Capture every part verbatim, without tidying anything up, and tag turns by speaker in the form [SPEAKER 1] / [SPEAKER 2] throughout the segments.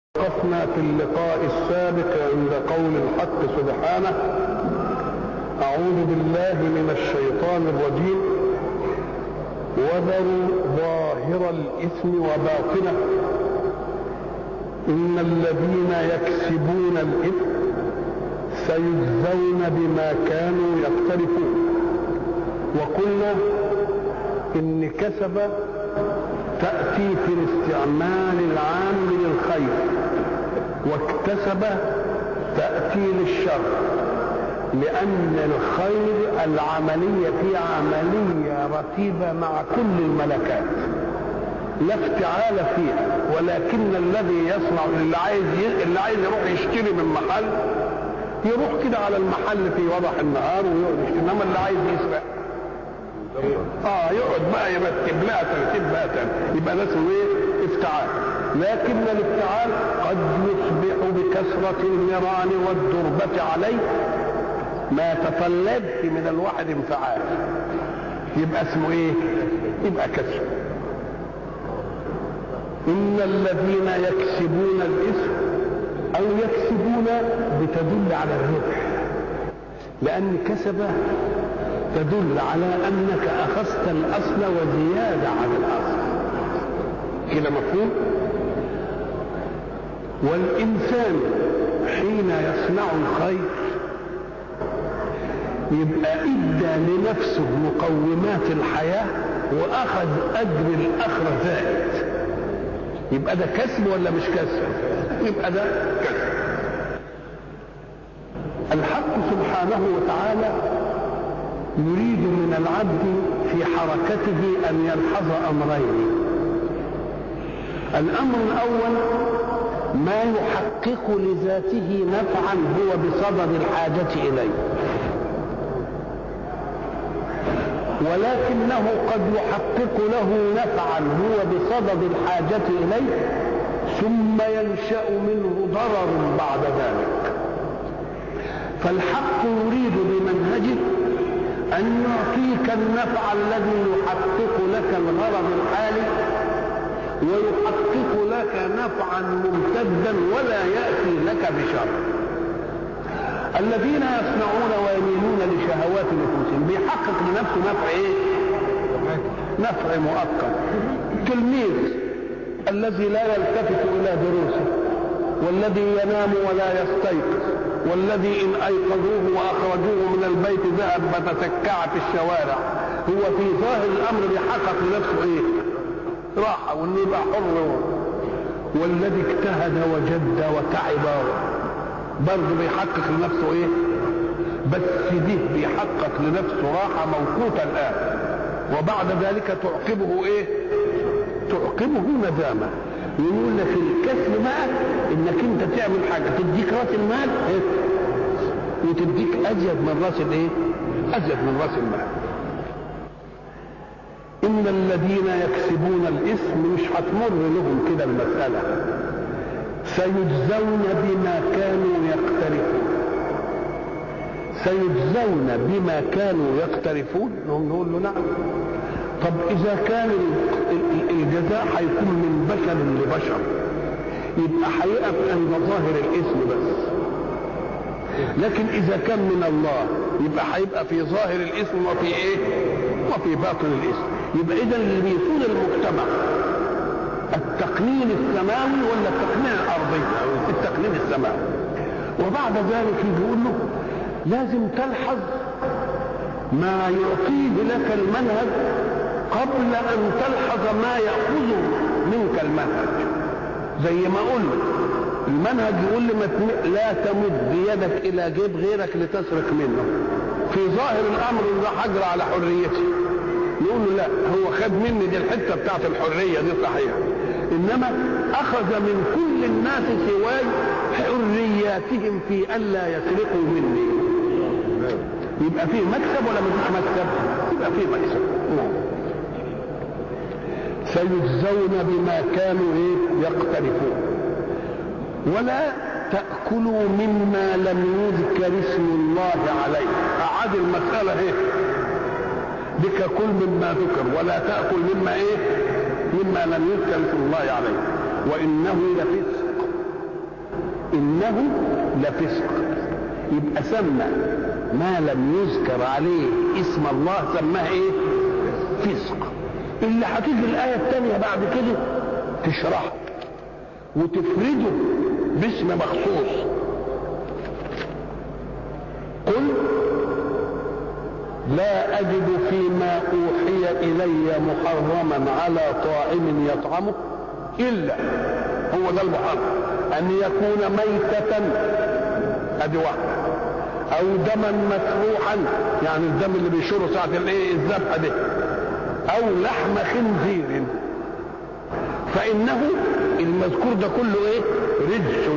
[SPEAKER 1] وقفنا في اللقاء السابق عند قول الحق سبحانه: أعوذ بالله من الشيطان الرجيم، وذروا ظاهر الإثم وباطنه إن الذين يكسبون الإثم سيجزون بما كانوا يقترفون. وقلنا إن كسب تأتي في الاستعمال العام للخير، واكتسب تأتي للشر، لأن الخير العملية في عملية رتيبة مع كل الملكات لا افتعال فيها، ولكن الذي يصنع اللي عايز اللي عايز يروح يشتري من محل يروح كده على المحل في وضح النهار ويقعد يشتري، انما اللي عايز يسرق اه يقعد بقى يرتب لها ترتيب بقى تاني، يبقى ده اسمه ايه؟ افتعال. لكن الافتعال قد يصبح بكثرة النيران والدربة عليه ما تفلت من الواحد انفعال، يبقى اسمه ايه؟ يبقى كسر. إن الذين يكسبون الإثم أو يكسبون بتدل على الربح، لأن كسب تدل على أنك أخذت الأصل وزيادة عن الأصل، كده مفهوم؟ والإنسان حين يصنع الخير يبقى إدى لنفسه مقومات الحياة وأخذ أجر الآخرة زائد، يبقى ده كسب ولا مش كسب؟ يبقى ده كسب. الحق سبحانه وتعالى يريد من العبد في حركته أن يلحظ أمرين. الأمر الأول ما يحقق لذاته نفعا هو بصدد الحاجة إليه، ولكنه قد يحقق له نفعا هو بصدد الحاجة إليه ثم ينشأ منه ضرر بعد ذلك. فالحق يريد بمنهجه أن يعطيك النفع الذي يحقق لك الغرض الحالي ويحقق لك نفعا ممتدا ولا يأتي لك بشر. الذين يصنعون ويميلون لشهوات نفوسهم بيحقق لنفسه نفع ايه؟ نفع مؤقت. التلميذ الذي لا يلتفت الى دروسه، والذي ينام ولا يستيقظ، والذي ان ايقظوه واخرجوه من البيت ذهب فتسكع في الشوارع، هو في ظاهر الامر بيحقق لنفسه ايه؟ راحه وانه يبقى حر. والذي اجتهد وجد وتعب برضه بيحقق لنفسه ايه؟ بس دي بيحقق لنفسه راحه موقوته الان، وبعد ذلك تعقبه ايه؟ تعقبه ندامه. يقول لك الكسب بقى انك انت تعمل حاجه تديك راس المال إيه؟ وتديك ازيد من راس الايه؟ ازيد من راس المال. ان الذين يكسبون الاثم مش هتمر لهم كده المساله، سيجزون بما كانوا يقترفون. سيجزون بما كانوا يقترفون، نقول له نعم. طب اذا كان الجزاء هيكون من بشر لبشر يبقى هيقف عند ظاهر الاسم بس، لكن اذا كان من الله يبقى هيبقى في ظاهر الاسم وفي ايه؟ وفي باطن الاسم. يبقى اذا اللي بيصون المجتمع التقنين السماوي ولا التقنين الارضي؟ التقنين السماوي. وبعد ذلك يقول له لازم تلحظ ما يعطيه لك المنهج قبل ان تلحظ ما ياخذه منك المنهج. زي ما قلنا المنهج يقول لي لا تمد يدك الى جيب غيرك لتسرق منه، في ظاهر الامر ان ده حجر على حريتي. يقول له لا، هو خد مني دي الحته بتاعت الحريه دي صحيح، انما اخذ من كل الناس سواي حرياتهم في الا يسرقوا مني. يبقى فيه مكسب ولا مش مكسب؟ يبقى فيه مكسب. نعم. سيجزون بما كانوا ايه؟ يقترفون. ولا تأكلوا مما لم يذكر اسم الله عليه. أعاد المسألة ايه؟ بك كل مما ذكر، ولا تأكل مما ايه؟ مما لم يذكر اسم الله عليه، وإنه لفسق. إنه لفسق. يبقى سمى ما لم يذكر عليه اسم الله سماه ايه؟ فسق. اللي هتيجي الآية الثانية بعد كده تشرحه وتفرده باسم مخصوص. قل لا أجد فيما أوحي إلي محرما على طاعم يطعمه إلا، هو ده المحرم، أن يكون ميتة، أدي واحدة، أو دما مسروحا، يعني الدم اللي بيشوره ساعة الإيه الذبحة دي، أو لحم خنزير، فإنه المذكور ده كله إيه؟ رجس.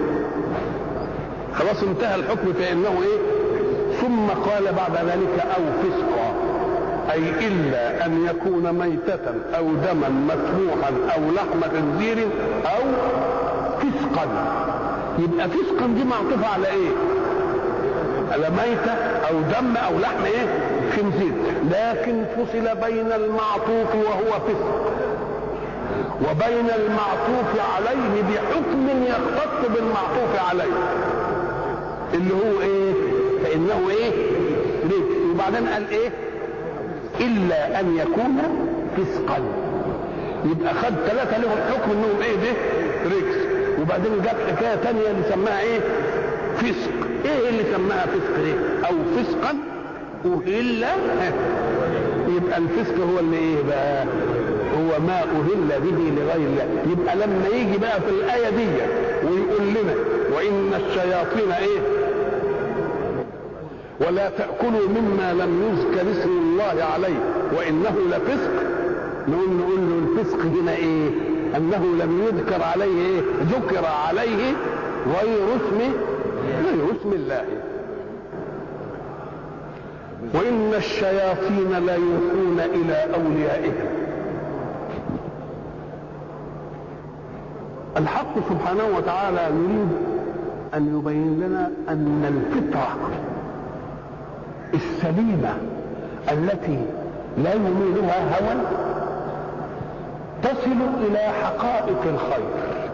[SPEAKER 1] خلاص انتهى الحكم فإنه إيه؟ ثم قال بعد ذلك أو فسقا، أي إلا أن يكون ميتة أو دما مسروحا أو لحم خنزير أو فسقا. يبقى فسقا دي معطوفة على إيه؟ على ميتة أو دم أو لحم إيه؟ خنزير، لكن فصل بين المعطوف وهو فسق وبين المعطوف عليه بحكم يختص بالمعطوف عليه اللي هو ايه؟ فانه ايه؟ رجس. وبعدين قال ايه؟ الا ان يكون فسقا. يبقى خد ثلاثه لهم حكم انهم ايه ده؟ رجس. وبعدين جاب حكايه ثانيه اللي سماها ايه؟ فسق. ايه اللي سماها فسق ايه؟ او فسقا اهل. يبقى الفسق هو اللي ايه بقى؟ هو ما أهل به لغير الله. يبقى لما يجي بقى في الآية دي ويقول لنا وإن الشياطين إيه؟ ولا تأكلوا مما لم يذكر اسم الله عليه وإنه لفسق، نقول نقول له الفسق هنا إيه؟ أنه لم يذكر عليه إيه؟ ذكر عليه غير اسم غير اسم الله. وإن الشياطين ليوحون إلى أوليائهم. الحق سبحانه وتعالى يريد أن يبين لنا أن الفطرة السليمة التي لا يميلها هوى تصل إلى حقائق الخير،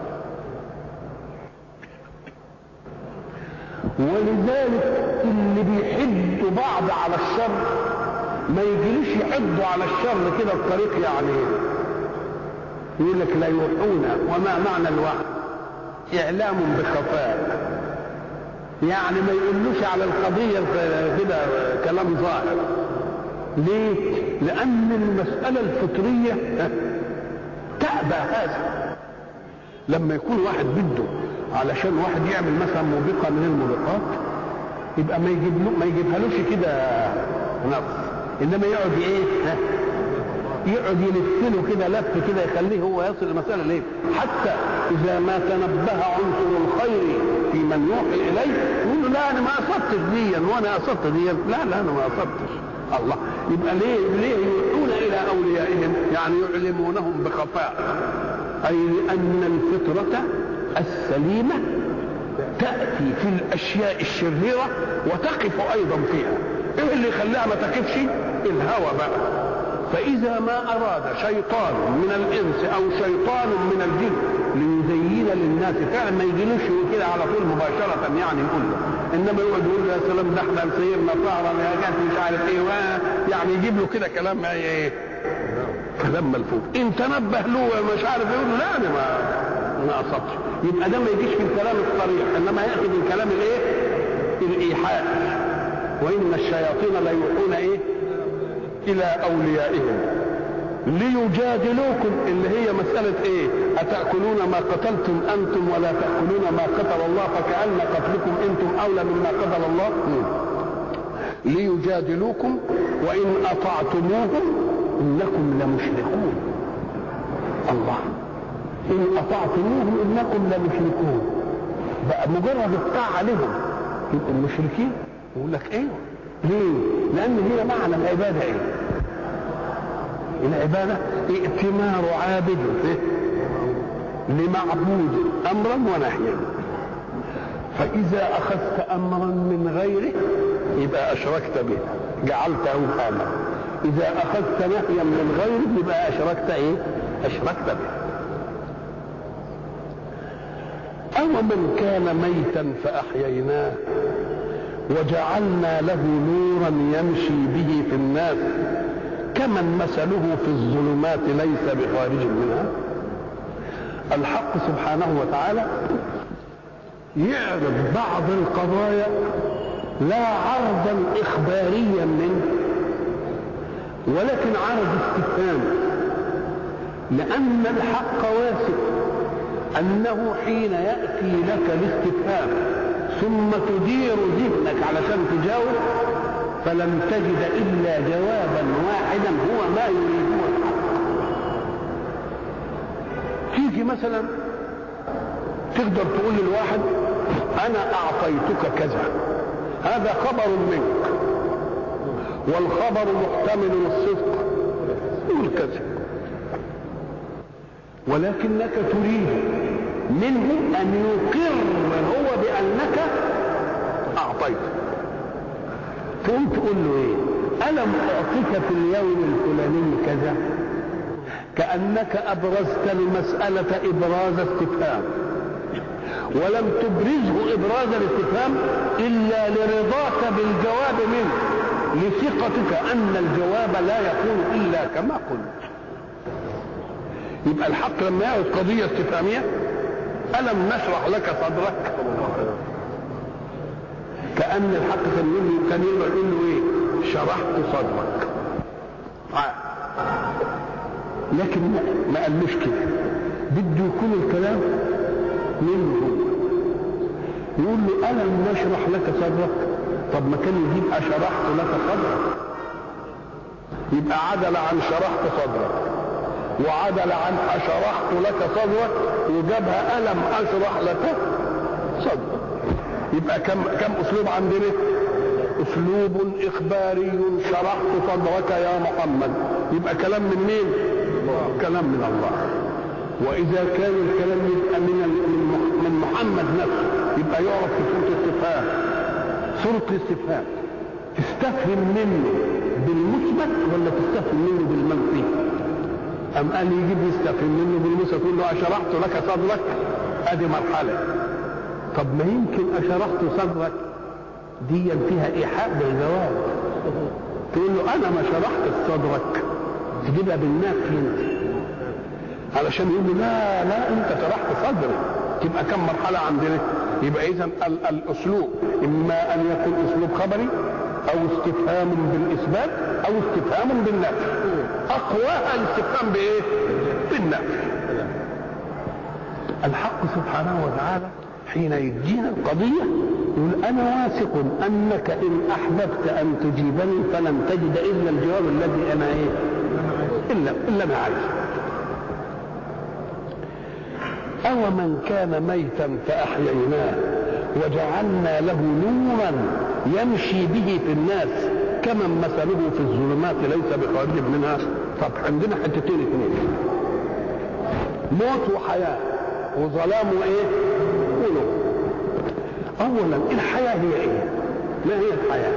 [SPEAKER 1] ولذلك اللي بيحدوا بعض على الشر ما يجيليش يحدوا على الشر كده بطريق يعني يقول لك لا يوحون. وما معنى الوحي؟ إعلام بخفاء، يعني ما يقولوش على القضية كده كلام ظاهر. ليه؟ لأن المسألة الفطرية تأبى هذا. لما يكون واحد بده علشان واحد يعمل مثلا موبقة من الموبقات يبقى ما يجيب ما يجيبهالوش كده نص، إنما يقعد إيه؟ يقعد يلفله كده لف كده يخليه هو يصل المسألة ليه؟ حتى إذا ما تنبه عنصر الخير في من يوحي إليه يقول له لا أنا ما أصبتش ديا وأنا أصبت ديا، لا لا أنا ما أصبتش. الله، يبقى ليه ليه يوحون إلى أوليائهم؟ يعني يعلمونهم بخفاء، أي لأن الفطرة السليمة تأتي في الأشياء الشريرة وتقف أيضا فيها. إيه اللي يخليها ما تقفش؟ الهوى بقى. فإذا ما أراد شيطان من الإنس أو شيطان من الجن ليزين للناس فعلا ما يجيلوش كده على طول مباشرة يعني يقول له، إنما يقعد يقول له يا سلام ده احنا سيرنا سهرا يا جات مش عارف إيه، يعني يجيب له كده كلام إيه؟ كلام ملفوف. إن تنبه له مش عارف يقول له لا أنا ما ما أصبتش. يبقى ده ما يجيش في الكلام الصريح، إنما يأتي من كلام الإيه؟ الإيحاء. وإن الشياطين لا يوحون إيه؟ إلى أوليائهم ليجادلوكم، اللي هي مسألة إيه؟ أتأكلون ما قتلتم أنتم ولا تأكلون ما قتل الله فكأن قتلكم أنتم أولى مما قتل الله. ليجادلوكم وإن أطعتموهم إنكم لمشركون. الله، إن أطعتموهم إنكم لمشركون. بقى مجرد الطاعة لهم يبقوا المشركين؟ يقول لك إيه؟ ليه؟ لأن هي معنى العبادة إيه؟ العبادة ائتمار عابد لمعبود أمرا ونهيا، فإذا أخذت أمرا من غيره يبقى أشركت به جعلته أمرا، إذا أخذت نهيا من غيره يبقى أشركت إيه؟ أشركت به. أو من كان ميتا فأحييناه وجعلنا له نورا يمشي به في الناس كمن مثله في الظلمات ليس بخارج منها. الحق سبحانه وتعالى يعرض بعض القضايا لا عرضا إخباريا منه ولكن عرض استفهام، لأن الحق واثق أنه حين يأتي لك الاستفهام ثم تدير ذهنك علشان تجاوب فلن تجد إلا جوابا واحدا هو ما يريده الحق. تيجي مثلا تقدر تقول للواحد أنا أعطيتك كذا، هذا خبر منك والخبر محتمل الصدق والكذب، ولكنك تريد منه أن يقر هو بأنك أعطيت. تقوم تقول له إيه؟ ألم أعطيك في اليوم الفلاني كذا؟ كأنك أبرزت المسألة إبراز استفهام، ولم تبرزه إبراز الاستفهام إلا لرضاك بالجواب منه، لثقتك أن الجواب لا يكون إلا كما قلت. يبقى الحق لما يعرض قضية استفهامية ألم نشرح لك صدرك؟ كأن الحق كان يقول له إيه؟ شرحت صدرك. لكن ما قالوش كده، بده يكون الكلام منه هو. يقول له ألم نشرح لك صدرك؟ طب ما كان يجيب أشرحت لك صدرك، يبقى عدل عن شرحت صدرك وعدل عن أشرحت لك صدرك وجابها ألم أشرح لك صدرك. يبقى كم كم أسلوب عندنا؟ أسلوب إخباري، شرحت صدرك يا محمد، يبقى كلام من مين؟ كلام من الله. وإذا كان الكلام يبقى من من محمد نفسه يبقى يعرف في صورة استفهام. صورة الاستفهام تستفهم منه بالمثبت ولا تستفهم منه بالمنفي؟ أم قال يجيب يستفهم منه بالمثبت، تقول له أشرحت لك صدرك، أدي مرحلة. طب ما يمكن أشرحت صدرك دي فيها إيحاء بالجواب، تقول له أنا ما شرحت صدرك، تجيبها بالنفي انت علشان يقول له لا لا انت شرحت صدري. تبقى كم مرحله عندنا؟ يبقى اذا الاسلوب اما ان يكون اسلوب خبري او استفهام بالاثبات او استفهام بالنفي. اقواها الاستفهام بايه؟ بالنفي. الحق سبحانه وتعالى حين يدينا القضيه يقول انا واثق انك ان احببت ان تجيبني فلن تجد الا الجواب الذي انا ايه؟ الا الا ما عايز. أو من كان ميتا فأحييناه وجعلنا له نورا يمشي به في الناس كمن مثله في الظلمات ليس بخارج منها. طب عندنا حتتين اثنين، موت وحياة، وظلام وايه؟ ونور. أولا الحياة هي ايه؟ ما هي الحياة؟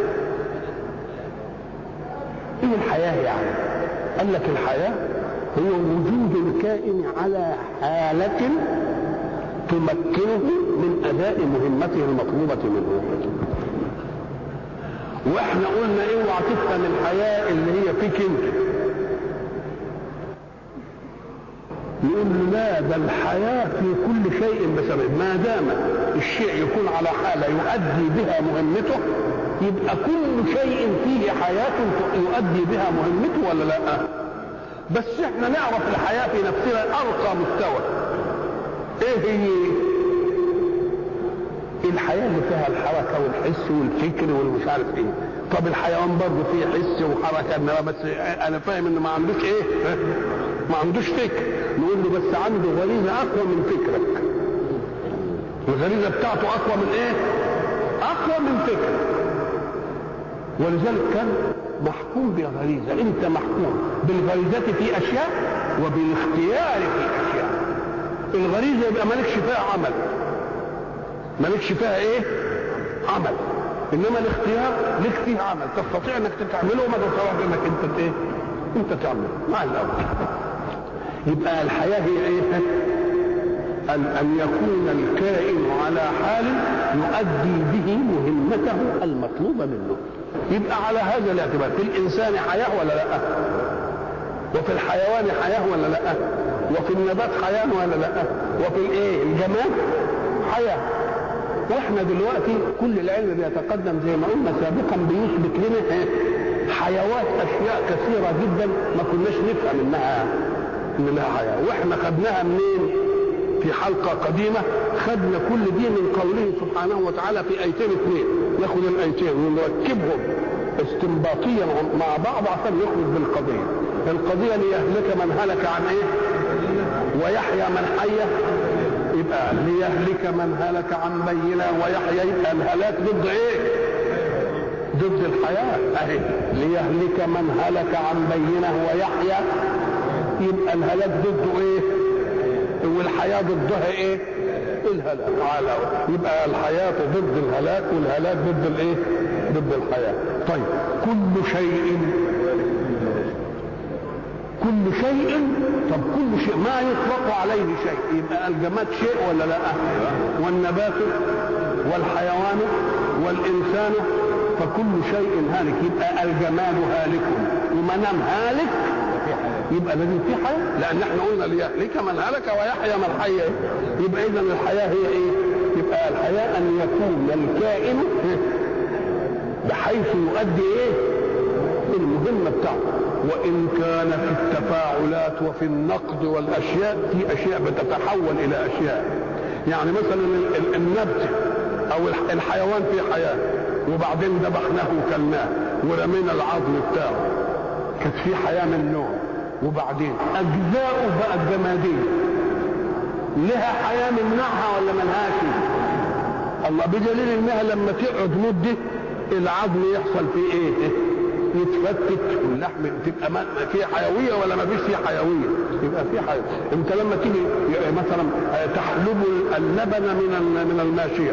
[SPEAKER 1] ايه الحياة يعني؟ قال لك الحياة هو وجود الكائن على حالة تمكنه من أداء مهمته المطلوبة منه. واحنا قلنا ايه؟ اوعى تفهم الحياة اللي هي فيك انت. نقول لا، ده الحياة في كل شيء بسبب، ما دام الشيء يكون على حالة يؤدي بها مهمته يبقى كل شيء فيه حياة يؤدي بها مهمته ولا لا؟ بس احنا نعرف الحياة في نفسها ارقى مستوى. ايه هي الحياة اللي فيها الحركة والحس والفكر والمش عارف ايه؟ طب الحيوان برضه فيه حس وحركة، انما بس انا فاهم انه ما عندوش ايه؟ ما عندوش فكر. نقول له بس عنده غريزة اقوى من فكرك، الغريزة بتاعته اقوى من ايه؟ اقوى من فكرك. ولذلك كان محكوم بغريزة، انت محكوم بالغريزة في اشياء وبالاختيار في اشياء. الغريزة يبقى مالكش فيها عمل، مالكش فيها ايه؟ عمل. انما الاختيار لك فيه عمل، تستطيع انك تعمله وما تستطيع انك انت ايه؟ انت تعمله مع الاول. يبقى الحياة هي ايه؟ أن يكون الكائن على حال يؤدي به مهمته المطلوبة منه. يبقى على هذا الاعتبار في الإنسان حياة ولا لا؟ وفي الحيوان حياة ولا لا؟ وفي النبات حياة ولا لا؟ وفي الايه الجماد حياة. واحنا دلوقتي كل العلم بيتقدم زي ما قلنا سابقا بيثبت لنا حيوات اشياء كثيرة جدا ما كناش نفهم انها ان لها حياة، واحنا خدناها منين؟ في حلقة قديمة خدنا كل دي من قوله سبحانه وتعالى في ايتين اثنين، ناخد الايتين ونركبهم استنباطيا مع بعض عشان نخرج بالقضية. القضية ليهلك من هلك عن ايه؟ ويحيى من حي. يبقى ليهلك من هلك عن بينة ويحيى، يبقى الهلاك ضد ايه؟ ضد الحياة اهي. ليهلك من هلك عن بينة ويحيى، يبقى الهلاك ضده ايه؟ والحياة ضدها ايه؟ الهلاك. على يبقى الحياة ضد الهلاك والهلاك ضد الايه؟ ضد الحياة. طيب كل شيء كل شيء طب كل شيء ما يطلق عليه شيء، يبقى الجماد شيء ولا لا؟ والنبات والحيوان والإنسان، فكل شيء هالك. يبقى الجماد هالك، وما دام هالك يبقى لازم في حياة، لأن احنا قلنا ليهلك من هلك ويحيى من حي. يبقى إذا الحياة هي إيه؟ يبقى الحياة أن يكون الكائن بحيث يؤدي إيه؟ المهمة بتاعته. وإن كان في التفاعلات وفي النقد والأشياء في أشياء بتتحول إلى أشياء، يعني مثلا النبت أو الحيوان في حياة وبعدين ذبحناه وكلناه ورمينا العظم بتاعه، كانت في حياة من نوع، وبعدين أجزاؤه بقت جمادية، لها حياة منها ولا ملهاش؟ الله بدليل إنها لما تقعد مدة العظم يحصل فيه إيه؟ يتفتت واللحم تبقى فيه حيويه ولا ما فيش فيه حيويه؟ يبقى فيه حيويه. انت لما تيجي مثلا تحلب اللبن من من الماشيه،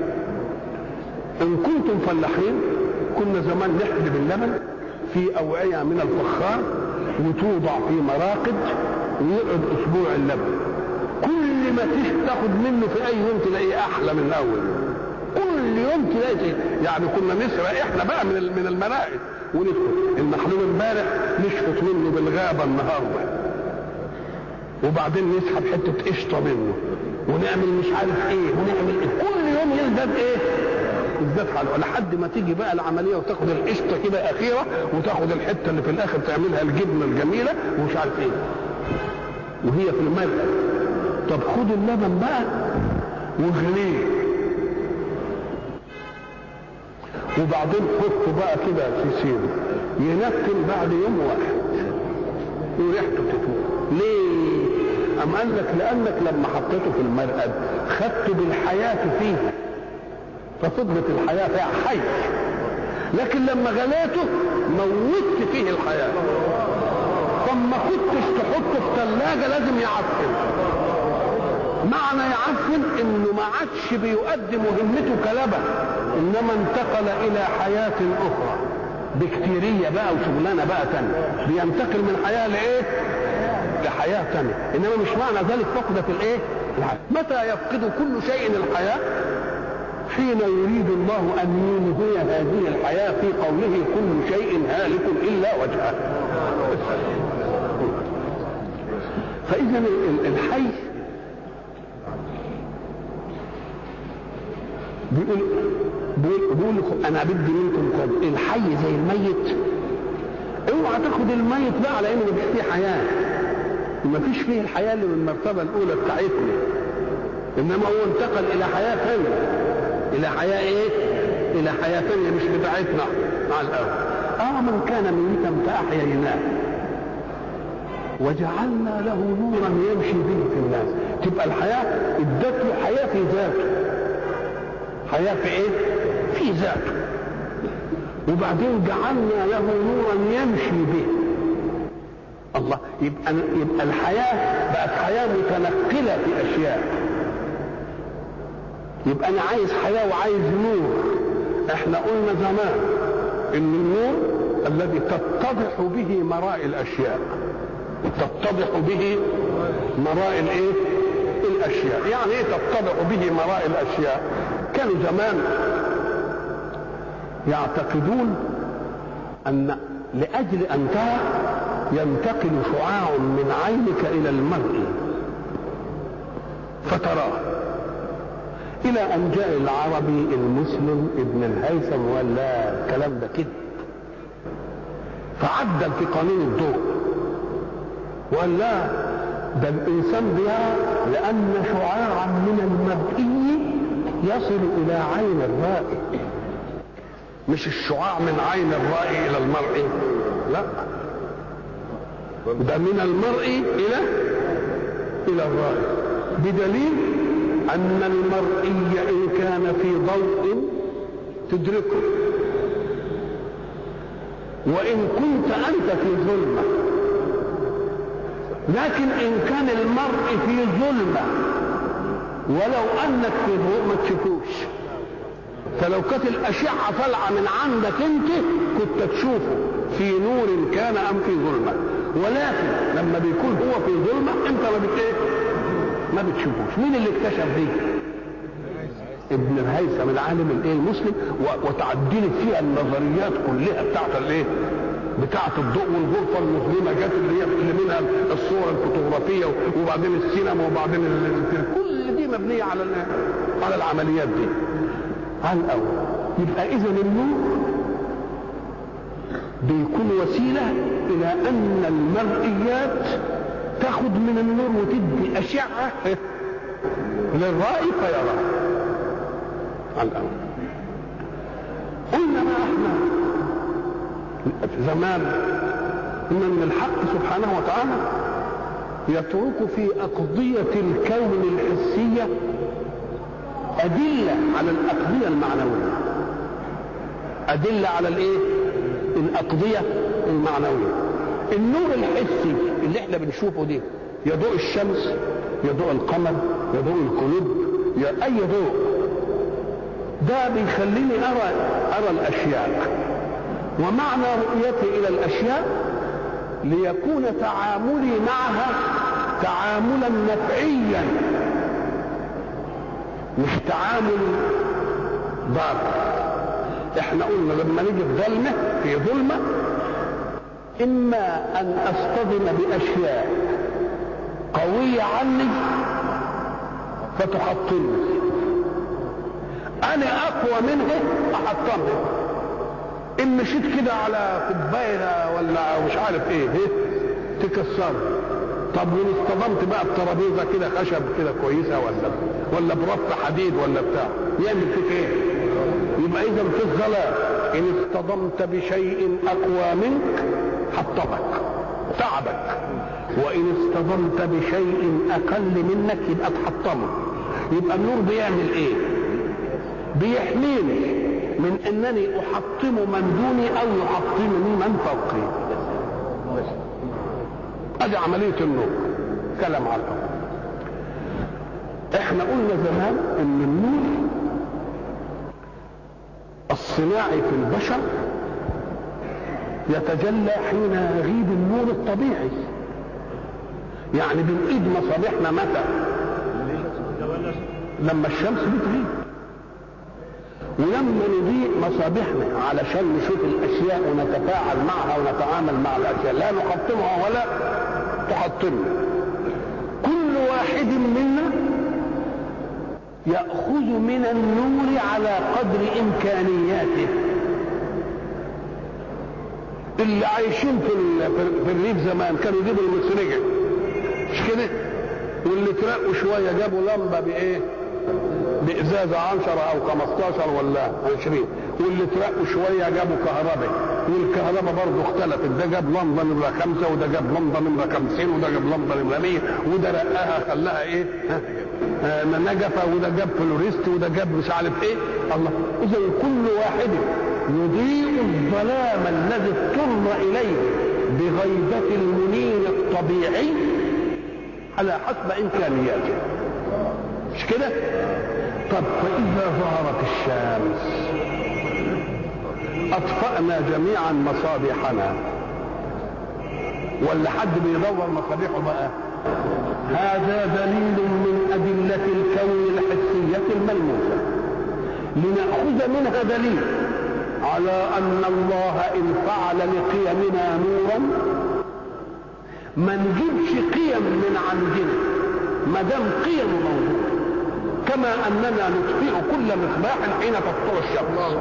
[SPEAKER 1] ان كنتم فلاحين كنا زمان نحلب اللبن في اوعيه من الفخار وتوضع في مراقد ويقعد اسبوع اللبن، كل ما تاخد منه في اي يوم تلاقيه احلى من الاول، كل يوم تلاقي. يعني كنا نسرق احنا بقى من من المراقد وندخل المحلول امبارح نشفط منه بالغابه النهارده، وبعدين نسحب حته قشطه منه ونعمل مش عارف ايه ونعمل إيه. كل يوم يزداد ايه؟ يزداد حلو لحد ما تيجي بقى العمليه وتاخد القشطه كده اخيره وتاخد الحته اللي في الاخر تعملها الجبنه الجميله ومش عارف ايه وهي في المرقد. طب خد اللبن بقى واغليه وبعدين حطه بقى كده في سيره ينتن بعد يوم واحد وريحته تتوب. ليه؟ أم قال لك لأنك لما حطيته في المرقد خدت بالحياة فيه ففضلت الحياة فيها حي، لكن لما غليته موتت فيه الحياة. فما كنتش تحطه في ثلاجة لازم يعفن. معنى يعفن انه ما عادش بيؤدي مهمته كلبن، انما انتقل الى حياة اخرى بكتيرية بقى وشغلانة بقى تانية، بينتقل من حياة لايه؟ لحياة تانية. انما مش معنى ذلك فقدت الايه؟ الحياة. متى يفقد كل شيء الحياة؟ حين يريد الله ان ينهي هذه الحياة في قوله كل شيء هالك الا وجهه. فاذا الحي بيقول بيقول, بيقول انا بدي منكم كده الحي زي الميت. اوعى تاخد الميت بقى على انه مفيش فيه حياه، مفيش فيه الحياه اللي من المرتبه الاولى بتاعتنا، انما هو انتقل الى حياه ثانيه، الى حياه ايه؟ الى حياه ثانيه مش بتاعتنا مع الاول. اه من كان ميتا فاحييناه وجعلنا له نورا يمشي به في الناس. تبقى الحياه ادت له حياه في ذاته، حياة في ايه؟ في ذاته. وبعدين جعلنا له نورا يمشي به. الله، يبقى يبقى الحياة بقت حياة متنقلة في اشياء. يبقى انا عايز حياة وعايز نور. احنا قلنا زمان ان النور الذي تتضح به مرائي الاشياء، تتضح به مرائي الايه؟ الاشياء. يعني ايه تتضح به مرائي الاشياء؟ كانوا زمان يعتقدون ان لاجل ان ترى ينتقل شعاع من عينك الى المرء فتراه، الى ان جاء العربي المسلم ابن الهيثم وقال لا الكلام ده كده، فعدل في قانون الضوء وقال لا ده الانسان بيرى لان شعاعا من المرئي يصل الى عين الرائي، مش الشعاع من عين الرائي الى المرئي، لا ده من المرئي الى الى الرائي، بدليل ان المرئي ان كان في ضوء تدركه، وان كنت انت في ظلمه، لكن ان كان المرء في ظلمه ولو انك في ضوء ما تشوفوش، فلو كانت الاشعه طالعه من عندك انت كنت تشوفه في نور كان ام في ظلمه، ولكن لما بيكون هو في ظلمه انت ما بت ايه؟ ما بتشوفوش. مين اللي اكتشف دي؟ ابن الهيثم العالم الايه المسلم، وتعدلت فيها النظريات كلها بتاعت الايه؟ بتاعت الضوء والغرفه المظلمه جت اللي هي اللي منها الصور الفوتوغرافيه وبعدين السينما وبعدين كل دي مبنيه على على العمليات دي على الاول. يبقى اذا النور بيكون وسيله الى ان المرئيات تاخد من النور وتدي اشعه للرائي فيرى على الاول. قلنا ما احنا زمان ان من الحق سبحانه وتعالى يترك في اقضيه الكون الحسيه ادله على الاقضيه المعنويه، ادله على الايه؟ الاقضيه المعنويه. النور الحسي اللي احنا بنشوفه دي يا ضوء الشمس يا ضوء القمر يا ضوء القلوب يا اي ضوء، ده بيخليني ارى ارى الاشياء، ومعنى رؤيتي الى الاشياء ليكون تعاملي معها تعاملا نفعيا مش تعامل ضار. احنا قلنا لما نيجي في ظلمه في ظلمه اما ان اصطدم باشياء قويه عني فتحطمني، انا اقوى منها احطمها. ان مشيت كده على كوبايه ولا مش عارف ايه ايه تكسر. طب وان اصطدمت بقى بترابيزه كده خشب كده كويسه ولا ولا برف حديد ولا بتاع يعمل فيك ايه؟ يبقى اذا في الظلام ان اصطدمت بشيء اقوى منك حطمك تعبك، وان اصطدمت بشيء اقل منك يبقى تحطمه. يبقى النور بيعمل ايه؟ بيحميني من انني احطم من دوني او يحطمني من فوقي. ادي عمليه النور. كلام على الأرض. احنا قلنا زمان ان النور الصناعي في البشر يتجلى حين يغيب النور الطبيعي. يعني بنقيد مصابيحنا متى؟ لما الشمس بتغيب. ولما نضيء مصابيحنا علشان نشوف الاشياء ونتفاعل معها ونتعامل مع الاشياء لا نحطمها ولا تحطمنا. كل واحد منا يأخذ من النور على قدر امكانياته. اللي عايشين في في الريف زمان كانوا يجيبوا المسرجه مش كده، واللي ترقوا شويه جابوا لمبه بايه؟ بإزازة عشرة أو خمستاشر ولا عشرين، واللي ترقوا شوية جابوا كهرباء، والكهرباء برضه اختلفت، ده جاب لمبة نمرة خمسة وده جاب لمبة نمرة خمسين وده جاب لمبة نمرة مية وده رقاها خلاها إيه؟ آه نجفة وده جاب فلوريست وده جاب مش عارف إيه. الله، إذا كل واحد يضيء الظلام الذي اضطر إليه بغيبة المنير الطبيعي على حسب إمكانياته. مش كده؟ طب فإذا ظهرت الشمس أطفأنا جميعا مصابيحنا، ولا حد بيدور مصابيحه بقى؟ هذا دليل من أدلة الكون الحسية الملموسة، لنأخذ منها دليل على أن الله إن فعل لقيمنا نورا ما نجيبش قيم من عندنا ما دام قيم موجودة، كما أننا نطفئ كل مصباح حين تسطع الشمس.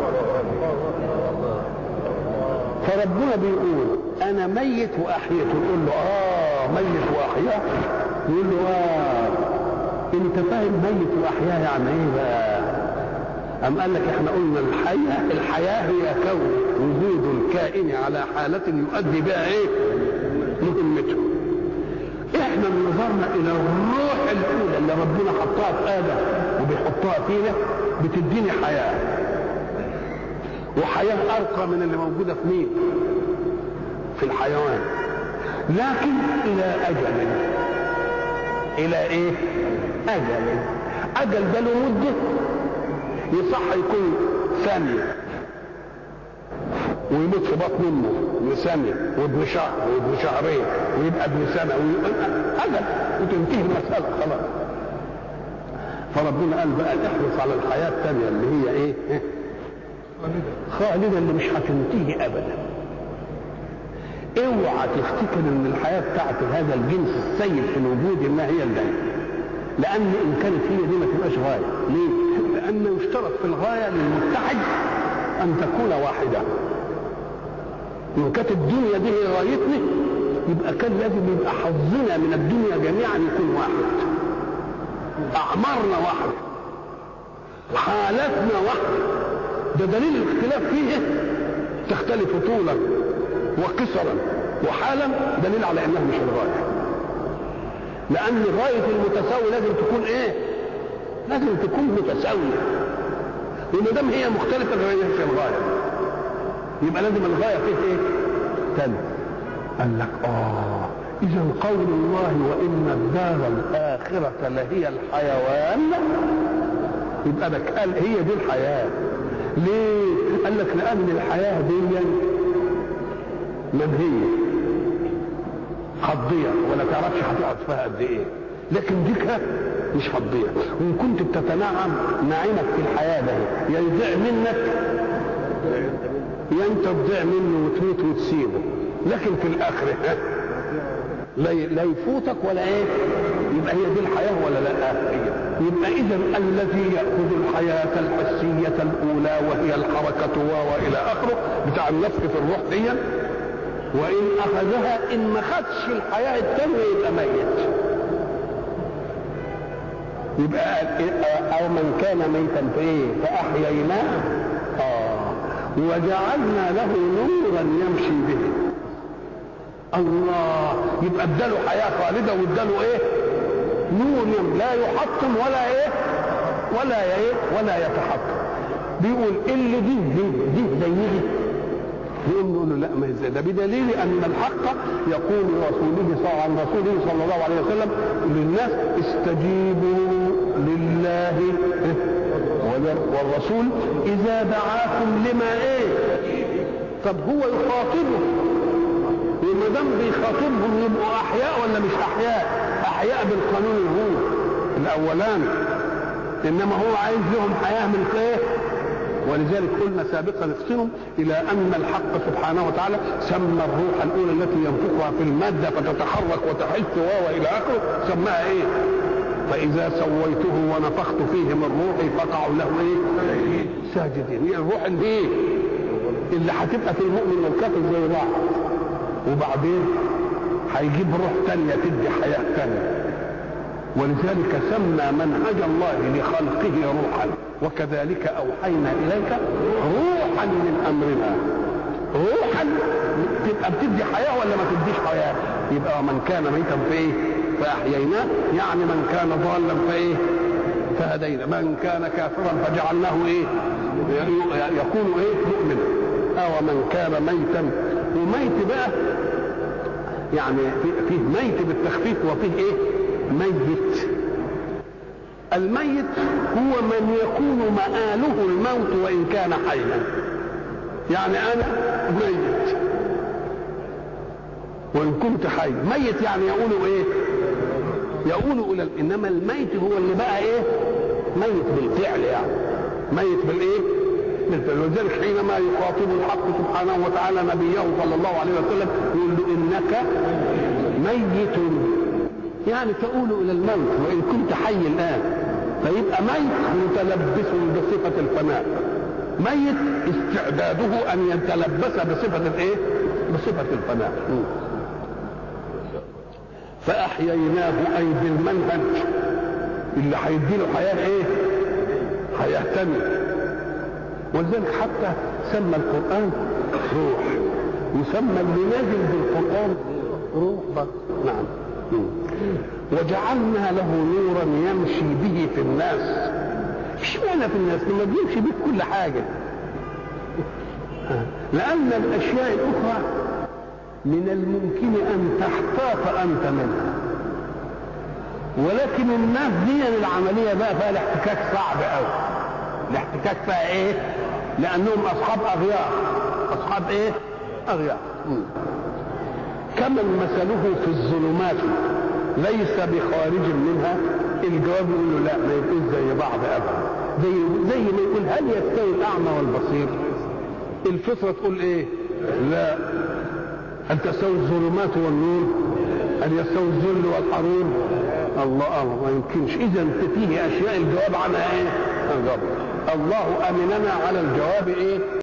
[SPEAKER 1] فربنا بيقول أنا ميت وأحييت، نقول له آه ميت وأحياه، يقول له آه أنت فاهم ميت وأحياه يعني إيه بقى؟ أم قال لك إحنا قلنا الحياة الحياة هي كون وجود الكائن على حالة يؤدي بها إيه؟ مهمته. إحنا نظرنا إلى الروح الأولى اللي ربنا حطها في آدم وبيحطها فينا بتديني حياة، وحياة أرقى من اللي موجودة في مين؟ في الحيوان، لكن إلى أجل. إلى إيه؟ أجل. أجل ده له مدة، يصح يكون ثانية ويموت في بطن امه لثانية، وابن شهر وابن شهرين ويبقى ابن سنة ويبقى أجل وتنتهي المسألة خلاص. فربنا قال بقى احرص على الحياة الثانية اللي هي ايه؟ خالدة، اللي مش هتنتهي أبدا. اوعى تفتكر ان الحياة بتاعت هذا الجنس السيد في الوجود انها هي الدنيا، لأن إن كانت هي دي ما تبقاش غاية. ليه؟ لأنه يشترط في الغاية للمتحد أن تكون واحدة. إن كانت الدنيا دي هي غايتنا يبقى كان لازم يبقى حظنا من الدنيا جميعا يكون واحد، أعمارنا واحد، حالاتنا واحد. ده دليل الاختلاف فيه تختلف طولا وقصرا وحالا، دليل على أنها مش الغاية. لأن غاية المتساوي لازم تكون إيه؟ لازم تكون متساوية، وما دام هي مختلفة غير في الغاية يبقى لازم الغاية فيه إيه؟ تاني. قال لك آه إذا قول الله وإن الدار الآخرة لهي الحيوان، يبقى لك قال هي دي الحياة. ليه؟ قال لك لأن الحياة دي من هي هتضيع ولا تعرفش هتقعد فيها قد ايه، لكن ديك مش هتضيع. وان كنت بتتنعم نعيمك في الحياه ده يا يضيع منك يا انت تضيع منه وتموت وتسيبه، لكن في الاخره لا لا يفوتك ولا ايه. يبقى هي دي الحياه ولا لا؟ يبقى اذا الذي ياخذ الحياه الحسيه الاولى وهي الحركه والى اخره بتاع النفخ في الروح دي، وإن أخذها إن ما خدش الحياة التانية يبقى ميت. يبقى أو من كان ميتا فإيه؟ فأحييناه آه وجعلنا له نورا يمشي به. الله، يبقى اداله حياة خالدة واداله إيه؟ نور يم لا يحطم ولا إيه؟ ولا إيه؟ ولا يتحطم. بيقول اللي دي دي دي زي دي يقول له لا ما ازاي، ده بدليل ان الحق يقول رسوله صلى عن رسوله صلى الله عليه وسلم للناس استجيبوا لله والرسول اذا دعاكم لما ايه. طب هو يخاطبه، وما دام بيخاطبهم يبقوا احياء ولا مش احياء؟ احياء بالقانون الهو الاولاني، انما هو عايز لهم حياه من ايه. ولذلك قلنا سابقا افتنوا الى ان الحق سبحانه وتعالى سمى الروح الاولى التي ينفخها في الماده فتتحرك وتحس والى اخره سماها ايه؟ فاذا سويته ونفخت فيه من روحي فقعوا له ايه؟ ساجدين. هي الروح اللي ايه؟ اللي هتبقى في المؤمن والكافر زي بعض، وبعدين هيجيب روح ثانيه تدي حياه ثانيه. ولذلك سمى منهج الله لخلقه روحا، وكذلك اوحينا اليك روحا من امرنا. روحا تبقى بتدي حياه ولا ما تديش حياه؟ يبقى من كان ميتا فايه؟ فاحييناه، يعني من كان ضالا فايه؟ فهدينا، من كان كافرا فجعلناه ايه؟ يكون ايه؟ مؤمنا. او من كان ميتا، وميت بقى يعني فيه ميت بالتخفيف وفيه ايه؟ ميت. الميت هو من يكون مآله الموت وإن كان حيا. يعني أنا ميت وإن كنت حي. ميت يعني يقولوا إيه؟ يؤول الى، انما الميت هو اللي بقى ايه؟ ميت بالفعل يعني، ميت بالايه؟ بالفعل. ولذلك حينما يخاطب الحق سبحانه وتعالى نبيه صلى الله عليه وسلم يقول له انك ميت، يعني تؤول الى الموت وان كنت حي الان. فيبقى ميت متلبس بصفه الفناء، ميت استعداده ان يتلبس بصفه الايه؟ بصفه الفناء. فاحييناه اي بالمنهج اللي هيديله حياه ايه؟ حياه ثانيه. ولذلك حتى سمى القران روح، يسمى اللي نازل بالقران روح بس. نعم. وجعلنا له نورا يمشي به في الناس. مش معنى في الناس لما بيمشي به كل حاجه، لان الاشياء الاخرى من الممكن ان تحتاط انت منها، ولكن الناس دي العمليه بقى فيها الاحتكاك صعب قوي. الاحتكاك فيها ايه؟ لانهم اصحاب اغيار. اصحاب ايه؟ اغيار. كمن مثله في الظلمات ليس بخارج منها. الجواب يقول له لا، ما يبقوش زي بعض ابدا. زي زي ما يقول هل يستوي الاعمى والبصير؟ الفطره تقول ايه؟ لا. هل تستوي الظلمات والنور؟ هل يستوي الذل والحرور؟ الله ما يمكنش. اذا فيه اشياء الجواب عنها ايه؟ الجواب. الله امننا على الجواب ايه؟